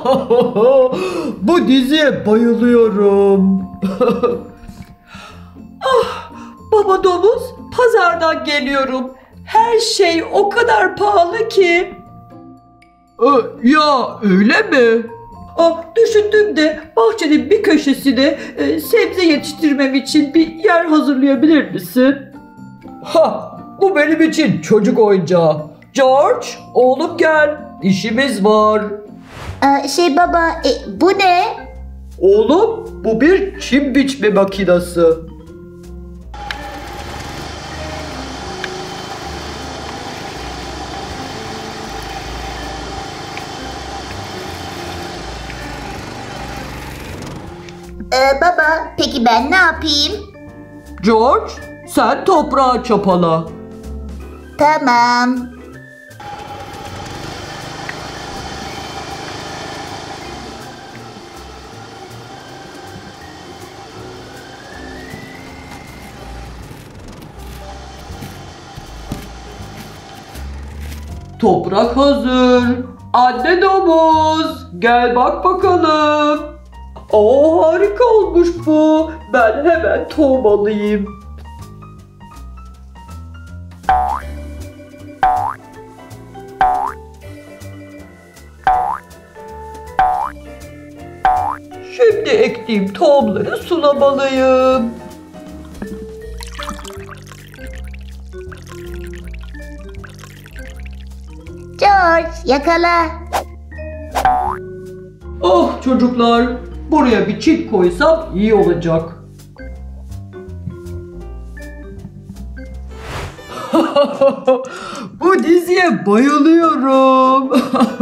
Bu diziye bayılıyorum. Baba domuz, pazardan geliyorum. Her şey o kadar pahalı ki. Ya öyle mi? Düşündüm de bahçenin bir köşesine sebze yetiştirmem için bir yer hazırlayabilir misin? Bu benim için çocuk oyuncağı. George, oğlum gel. İşimiz var. Baba, bu ne? Oğlum, bu bir çim biçme makinesi. Baba, peki ben ne yapayım? George, sen toprağı çapala. Tamam. Toprak hazır. Anne domuz, gel bak bakalım. Harika olmuş bu. Ben hemen tohum alayım. Şimdi ektiğim tohumları sulamalıyım. George, yakala. Çocuklar, buraya bir çit koysam iyi olacak. Bu diziye bayılıyorum.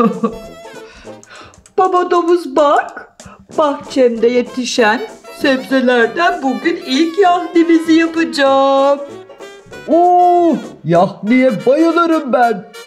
Baba domuz bak, bahçemde yetişen sebzelerden bugün ilk yahnimizi yapacağım. Yahniye bayılırım ben.